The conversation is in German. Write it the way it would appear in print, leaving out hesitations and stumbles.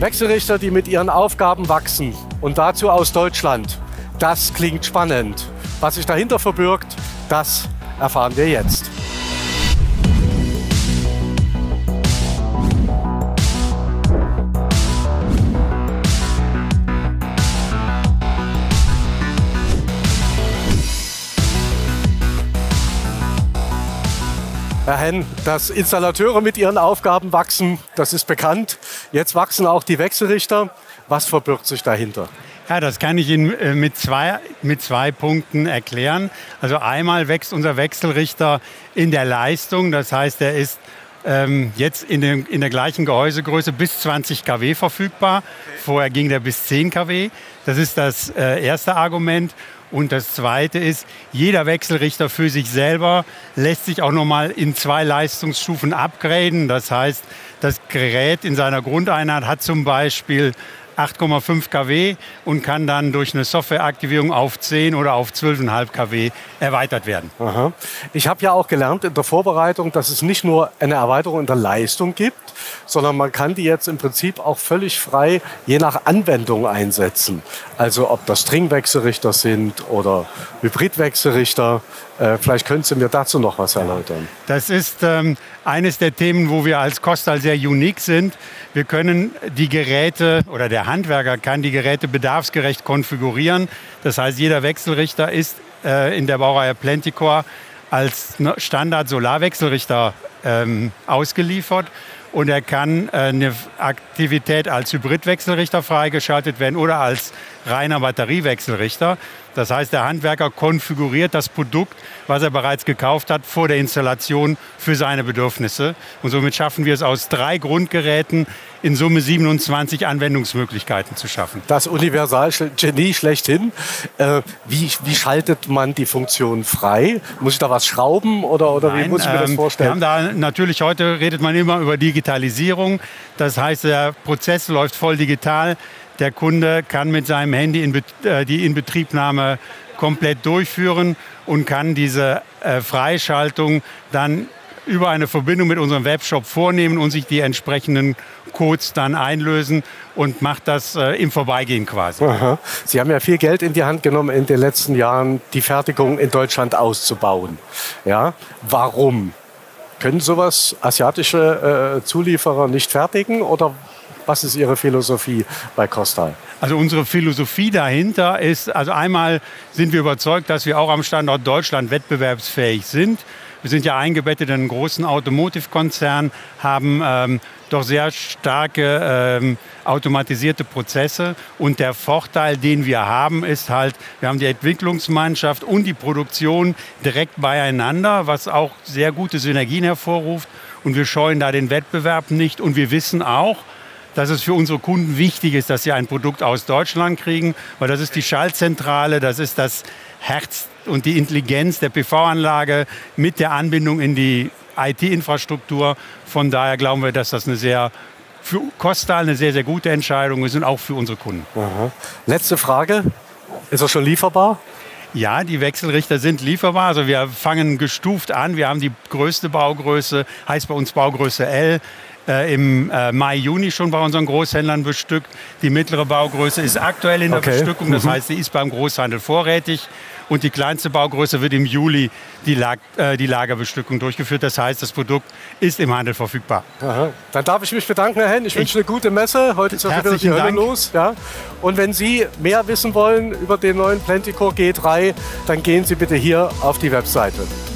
Wechselrichter, die mit ihren Aufgaben wachsen und dazu aus Deutschland. Das klingt spannend. Was sich dahinter verbirgt, das erfahren wir jetzt. Herr Henn, dass Installateure mit ihren Aufgaben wachsen, das ist bekannt. Jetzt wachsen auch die Wechselrichter. Was verbirgt sich dahinter? Ja, das kann ich Ihnen mit zwei Punkten erklären. Also einmal wächst unser Wechselrichter in der Leistung. Das heißt, er ist jetzt in der gleichen Gehäusegröße bis 20 kW verfügbar. Vorher ging der bis 10 kW. Das ist das erste Argument. Und das Zweite ist, jeder Wechselrichter für sich selber lässt sich auch nochmal in 2 Leistungsstufen upgraden. Das heißt, das Gerät in seiner Grundeinheit hat zum Beispiel 8,5 kW und kann dann durch eine Softwareaktivierung auf 10 oder auf 12,5 kW erweitert werden. Aha. Ich habe ja auch gelernt in der Vorbereitung, dass es nicht nur eine Erweiterung in der Leistung gibt, sondern man kann die jetzt im Prinzip auch völlig frei je nach Anwendung einsetzen. Also ob das Stringwechselrichter sind oder Hybridwechselrichter. Vielleicht können Sie mir dazu noch was erläutern. Das ist eines der Themen, wo wir als Kostal sehr unique sind. Wir können die Geräte oder der Handwerker kann die Geräte bedarfsgerecht konfigurieren. Das heißt, jeder Wechselrichter ist in der Baureihe Plenticor als Standard-Solarwechselrichter ausgeliefert. Und er kann eine Aktivität als Hybridwechselrichter freigeschaltet werden oder als reiner Batteriewechselrichter. Das heißt, der Handwerker konfiguriert das Produkt, was er bereits gekauft hat, vor der Installation für seine Bedürfnisse. Und somit schaffen wir es aus 3 Grundgeräten in Summe 27 Anwendungsmöglichkeiten zu schaffen. Das Universalgenie schlechthin. Wie schaltet man die Funktion frei? Muss ich da was schrauben oder Nein, wie muss ich mir das vorstellen? Wir haben da natürlich, heute redet man immer über Digitalisierung. Das heißt, der Prozess läuft voll digital. Der Kunde kann mit seinem Handy die Inbetriebnahme komplett durchführen und kann diese Freischaltung dann über eine Verbindung mit unserem Webshop vornehmen und sich die entsprechenden Codes dann einlösen und macht das im Vorbeigehen quasi. Aha. Sie haben ja viel Geld in die Hand genommen in den letzten Jahren, die Fertigung in Deutschland auszubauen. Ja? Warum? Können sowas asiatische Zulieferer nicht fertigen oder was ist Ihre Philosophie bei Kostal? Also unsere Philosophie dahinter ist, also einmal sind wir überzeugt, dass wir auch am Standort Deutschland wettbewerbsfähig sind. Wir sind ja eingebettet in einen großen Automotive-Konzern, haben doch sehr starke automatisierte Prozesse. Und der Vorteil, den wir haben, ist halt, wir haben die Entwicklungsmannschaft und die Produktion direkt beieinander, was auch sehr gute Synergien hervorruft. Und wir scheuen da den Wettbewerb nicht. Und wir wissen auch, dass es für unsere Kunden wichtig ist, dass sie ein Produkt aus Deutschland kriegen, weil das ist die Schaltzentrale, das ist das Herz und die Intelligenz der PV-Anlage mit der Anbindung in die IT-Infrastruktur. Von daher glauben wir, dass das für Kostal eine sehr, sehr gute Entscheidung ist und auch für unsere Kunden. Aha. Letzte Frage, ist er schon lieferbar? Ja, die Wechselrichter sind lieferbar. Also wir fangen gestuft an. Wir haben die größte Baugröße, heißt bei uns Baugröße L. Im Mai, Juni schon bei unseren Großhändlern bestückt. Die mittlere Baugröße ist aktuell in der Bestückung, das heißt, sie ist beim Großhandel vorrätig. Und die kleinste Baugröße wird im Juli die Lagerbestückung durchgeführt. Das heißt, das Produkt ist im Handel verfügbar. Aha. Dann darf ich mich bedanken, Herr Henn. Ich wünsche eine gute Messe. Heute ist ja wieder die Hölle los. Ja. Und wenn Sie mehr wissen wollen über den neuen Plenticor G3, dann gehen Sie bitte hier auf die Webseite.